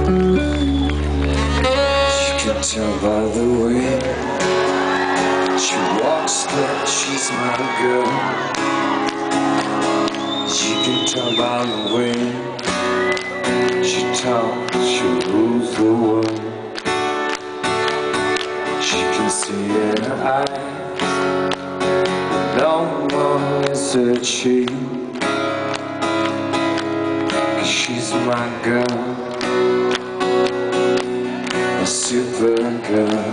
You can tell by the way she walks that she's my girl. You can tell by the way she talks, she rules the world. She can see in her eyes no one is her cheat. 'Cause she's my girl, a super girl.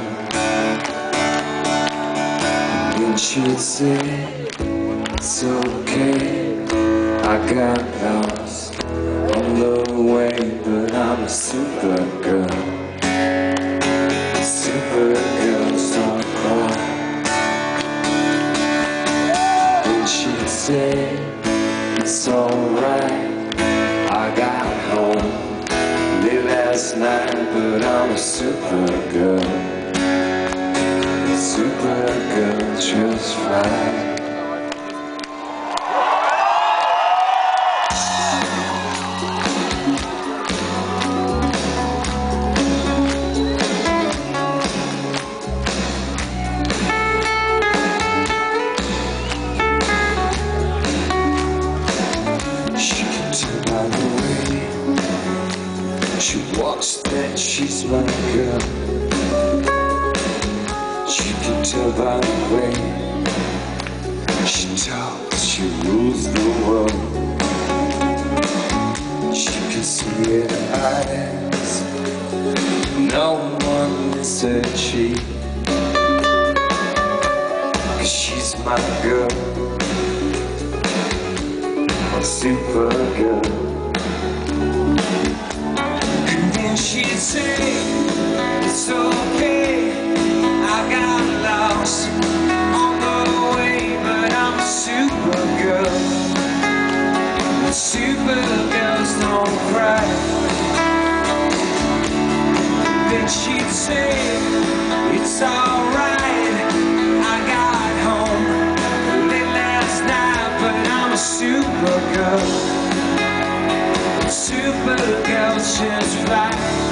And she'd say, it's okay, I got lost on the way, but I'm a super girl. Super girls don't cry. And she'd say, it's alright, I got home late last night, but I'm a super girl. Super girl just fine. She walks that she's my girl. She can tell by the way she talks, she rules the world. She can see in her eyes no one is her cheat. 'Cause she's my girl, a super girl. She'd say, it's okay, I got lost on the way, but I'm a super girl. Super girls don't cry. Then she'd say, it's alright, I got home late last night, but I'm a super girl. Super girls just fly.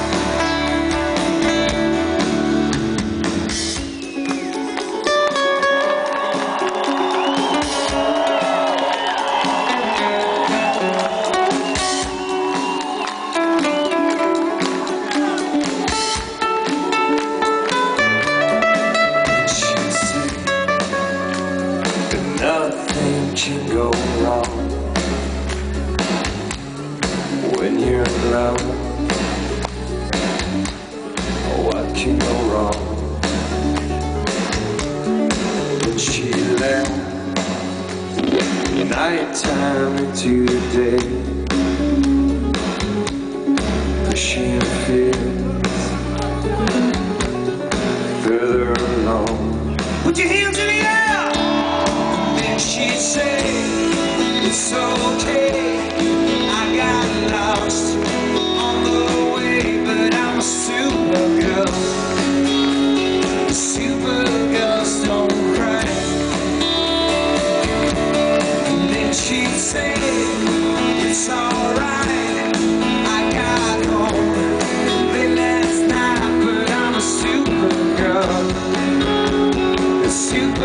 Nothing can go wrong when you're around. What can go wrong? When she left nighttime into the day, pushing fears further along. Put your hands in the air. Then she'd say, it's okay, I got lost on the way, but I'm a super girl. Super girls don't cry. And then she'd say, it's alright, I got home late last night, but I'm a super girl. A super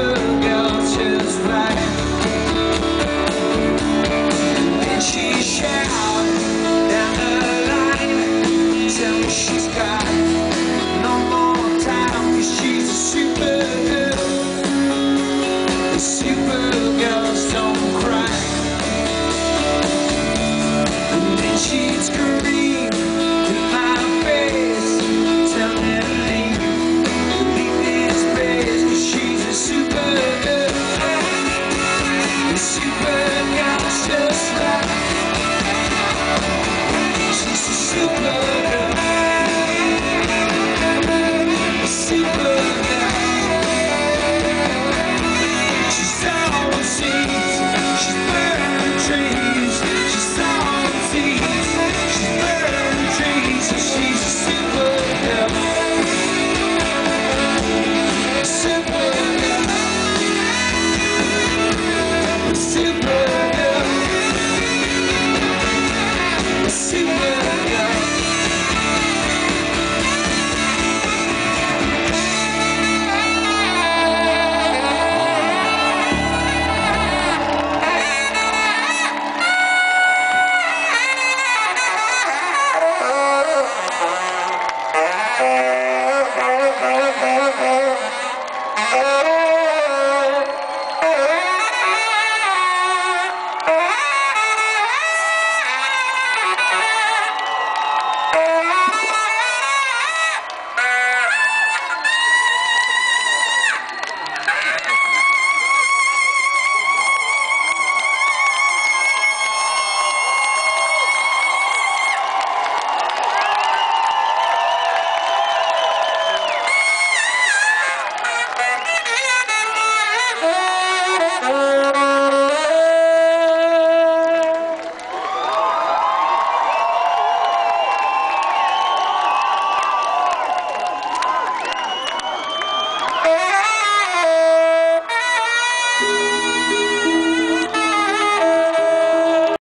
Thank you.